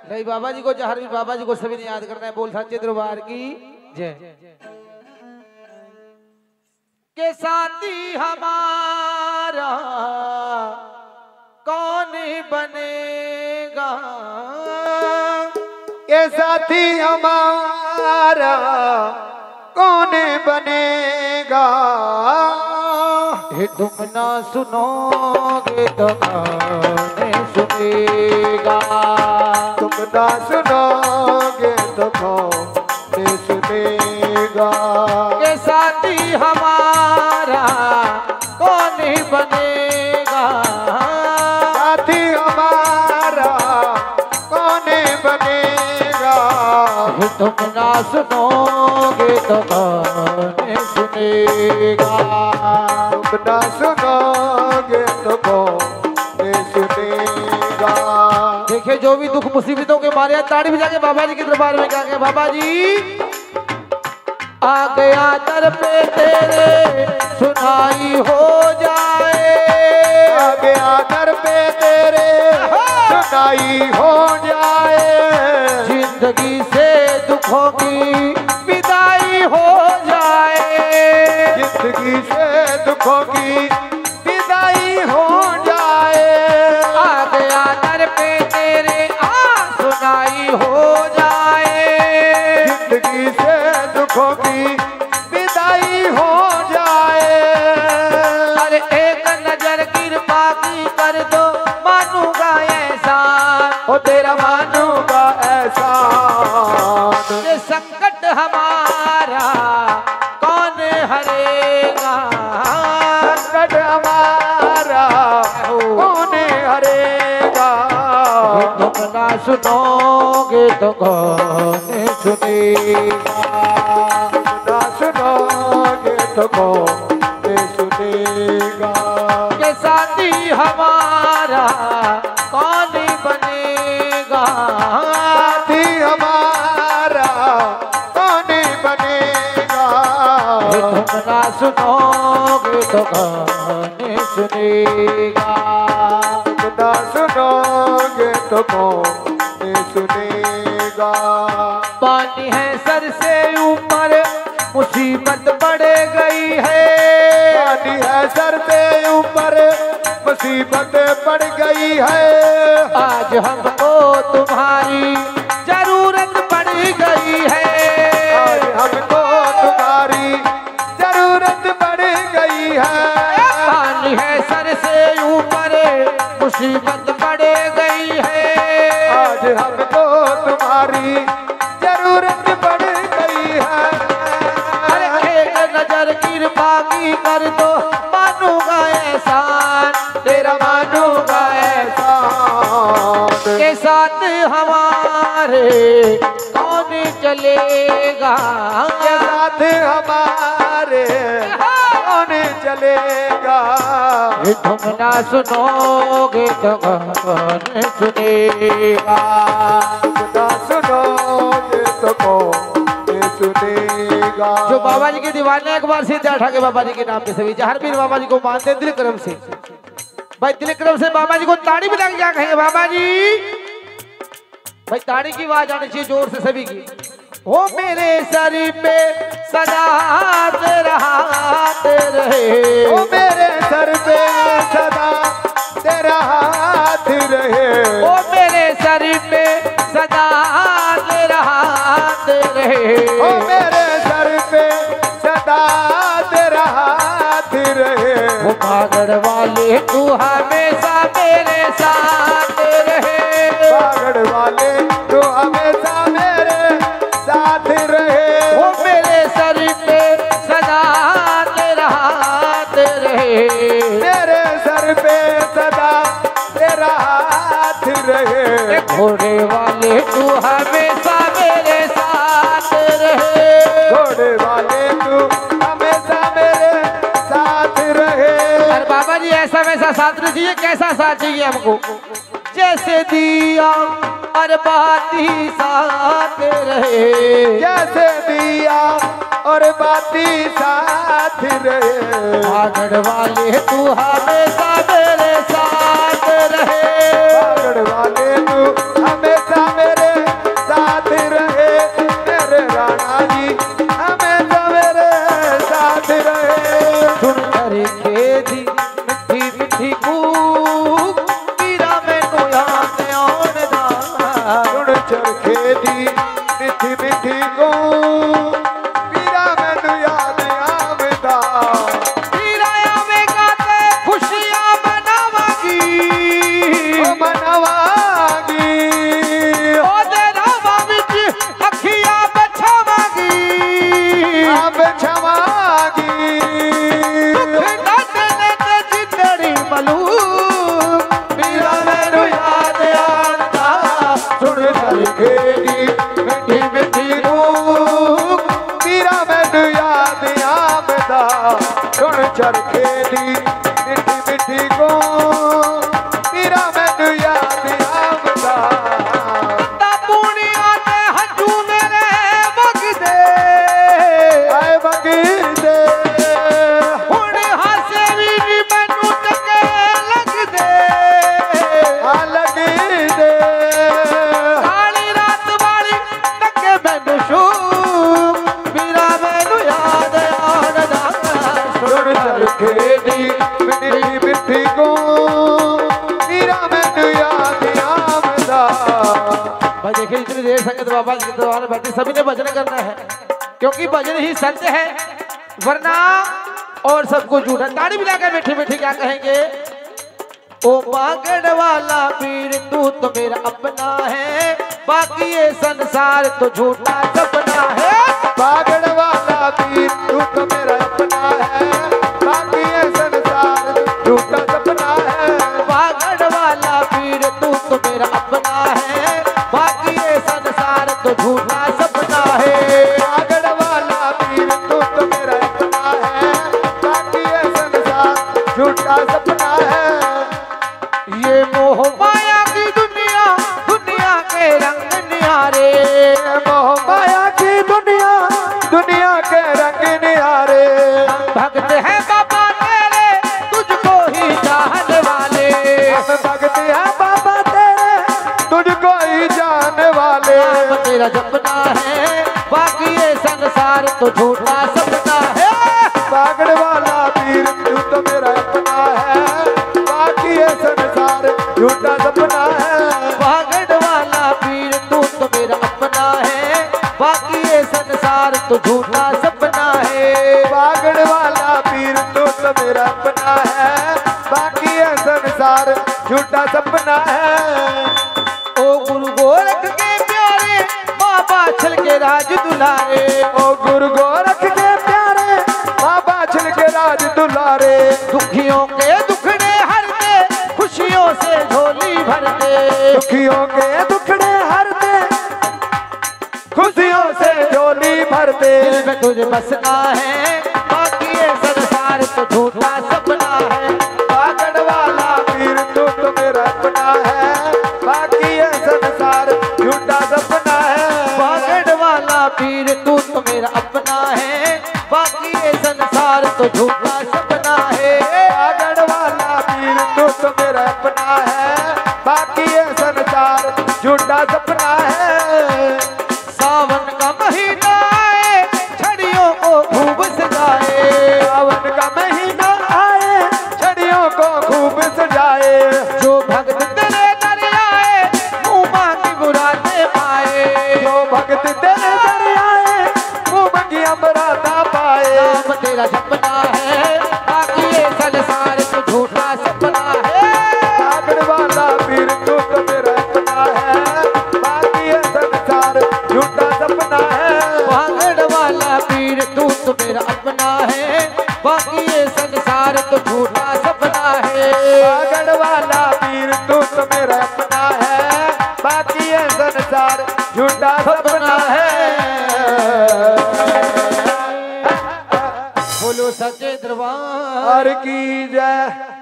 नहीं बाबा जी को जहर भी बाबा जी को सभी ने याद करना है। बोल सच्चे दरबार की जय। के साथी हमारा कौन बनेगा, ये साथी हमारा कौन बनेगा। ये तुम ना सुनोगे तो कौन सुनेगा, तुम ना सुनोगे तो कौन सुनेगा। के साथी हमारा कौन बनेगा, साथी हमारा कौन बनेगा। ये तुम ना सुनोगे तो कौन सुनेगा, तुम ना सुनोगे तो कौन सुनेगा। देखिए जो भी दुख मुसीबतों के मारे ताड़ी बजा के बाबा जी के दरबार में क्या कहे, बाबा जी आ गया दर पे तेरे सुनाई हो जाए, आ गया दर पे तेरे सुनाई हो जाए। जिंदगी से दुखों की विदाई हो जाए, जिंदगी से दुखों की विदाई हो जाए। आ गया दर पे तेरे सुनाई हो जाए, जिंदगी से दुखों की विदाई हो जाए। अरे एक नजर कृपा की कर दो मानूंगा एहसान, ओ तेरा मानूंगा एहसान। ये संकट हमारा कौन हरेगा, संकट हमारा कौन हरेगा। तुम ना सुनोगे तो कौन सुनेगा, ना सुनोगे तो कौन सुनेगा। ये साथी हमारा कौन बनेगा, साथी हमारा कौन बनेगा। तुम ना सुनोगे तो कौन सुनेगा, ना सुनोगे तो कौन सुनेगा। पानी है सर से ऊपर मुसीबत बढ़ गई है, पानी है सर पे ऊपर मुसीबत बढ़ गई है। आज हमको तुम्हारी जरूरत पड़ गई है, आज हमको तुम्हारी जरूरत पड़ गई है। पानी है सर से ऊपर मुसीबत बढ़ गई है, आज हमको तुम्हारी जरूरत पड़ गई है। अरे एक नजर कृपा की कर दो मानूंगा एहसान, तेरा मानूंगा एहसान। के साथ हमारे कौन चलेगा, के साथ हमारे कौन चलेगा। तुम ना सुनोगे तो कौन सुनेगा, ना सुनोगे तो कौन सुनेगा। जो बाबा जी के दीवाने एक बार सीधे उठा के बाबा जी के नाम पे सभी जहर पीर बाबा जी को मानते हैं दिल करम से। भाई दिल करम से बाबा जी को ताड़ी भी लग जा कहेंगे बाबा जी। भाई ताड़ी की आवाज आनी चाहिए जोर से सभी की। ओ मेरे सर पे सदा तेरा हाथ रहे, ओ मेरे सर पे सदा तेरा हाथ रहे। ओ मेरे सर पे सदा तेरा हाथ रहे, ओ मेरे सर पे सदा तेरा हाथ रहे। ओ पागड़ वाले तू हमेशा मेरे साथ रहे, पागड़ वाले तू हमेशा मेरे साथ रहे। ओ मेरे सर पे सदा तेरा हाथ रहे, मेरे सर पे सदा तेरा हाथ रहे। घोड़े वाले तू हमेशा मेरे साथ रहे, घोड़े वाले तू हमेशा मेरे साथ रहे। अरे बाबा जी ऐसा वैसा साथ नहीं चाहिए, कैसा साथ चाहिए हमको, जैसे दिया और बाती साथ रहे, जैसे दिया और बाती साथ रहे। पागड़ वाले तू हमेशा मेरे साथ रहे, पागड़ वाले तू हमेशा मेरे चरखे दी मिठी मिठी को पीरा मैनू याद आवेदा पीरा आवेगा ते खुशियां मनावांगी ओ मनावांगी ओ दे रावां विच अखियां बछावांगी बिछावांगी दुख दर्द ने ते जिंदड़ी मलूम पीरा मैनू याद आंदा सुन चरखे दी मिठी मिठी को पीरा मैनू याद आवेदा सुन चरखे दी मिठी मिठी को पीरा मैनू याद आवेदा तापूनियां ते हंझू मेरे वगदे आए बगीदे हुण हासे वी नी मैनू चंगे लगदे आ लगीदे काली रात वाली टके मैनू शूम पीरा मैनू याद आंदा सुन चरखे दी मिठी मिठी को पीरा मैनू याद आवेदा भाई देखिए इतनी देर संगत बाबा जी के दरबार में बैठे सभी ने भजन करना है क्योंकि भजन ही सत्य है वरना और सब कुछ झूठा। ताड़ी मिलाकर मीठी मीठी क्या कहेंगे ओ पागड़ वाला पीर तू तो मेरा अपना है बाकी ये संसार तो झूठा सपना है पागड़ वाला पीर तू तो मेरा अपना है बाकी ये संसार झूठा सपना है पागड़ वाला पीर तू तो मेरा अपना है बाकी ये संसार तो झूठा सपना है पागड़ वाला पीर तू तो मेरा अपना है बाकी ये संसार झूठा सपना है ये मोह माया की दुनिया दुनिया के रंग न्यारे मोह माया की दुनिया दुनिया के रंग निहारे भक्त है बाबा तेरे तुझको ही चाहने वाले हम भक्त है बाबा तेरे तुझको ही जाने वाले नाम तेरा जपना है बाकी ये संसार तो झूठा सपना है पागड़ वाला पीर तू तो मेरा अपना है बाकी ये संसार झूठा सपना है पागड़ वाला पीर तू तो मेरा अपना है बाकी ये संसार तो झूठा सपना है पागड़ वाला पीर तू तो मेरा अपना है बाकी ये संसार झूठा सपना है ओ गुरु गोरख के प्यारे बाबा छल के राज दुलारे ओ गुरु गोरख के प्यारे बाबा छिल के राज दुलारे दुखियों के दुखड़े हरते खुशियों से झोली भरते दुखियों के दुखड़े हरते खुशियों से झोली भरते दिल में तुझे बसना है बाकी ये संसार तो झूठा सपना है पागड़ वाला पीर तू तो मेरा अपना है बाकी ये संसार झूठा सपना है पागड़ वाला पीर तू तो मेरा अपना है बाकी ये संसार तो झूठा सपना है पागड़ वाला पीर तू तो मेरा अपना है बाकी ये संसार झूठा सपना है सावन का महीना आए छड़ियों को खूब सजाए सावन का महीना आए छड़ियों को खूब सजाए जो भक्त तेरे दर आए मुँह मांगी बुराते पाए जो भक्त तेरे दर आए वो मंगिया बराता पाए नाम तेरा जपना है बाकी ये संसार तो झूठा सपना है पागड़ वाला पीर तू तो मेरा अपना है बाकी ये संसार झूठा सपना है पागड़ वाला पीर तू तो मेरा अपना है बाकी ये संसार तो झूठा सपना है पागड़ वाला पीर तू तो मेरा अपना है बाकी ये संसार झूठा सपना है बोलो सच्चे दरबार और की जय।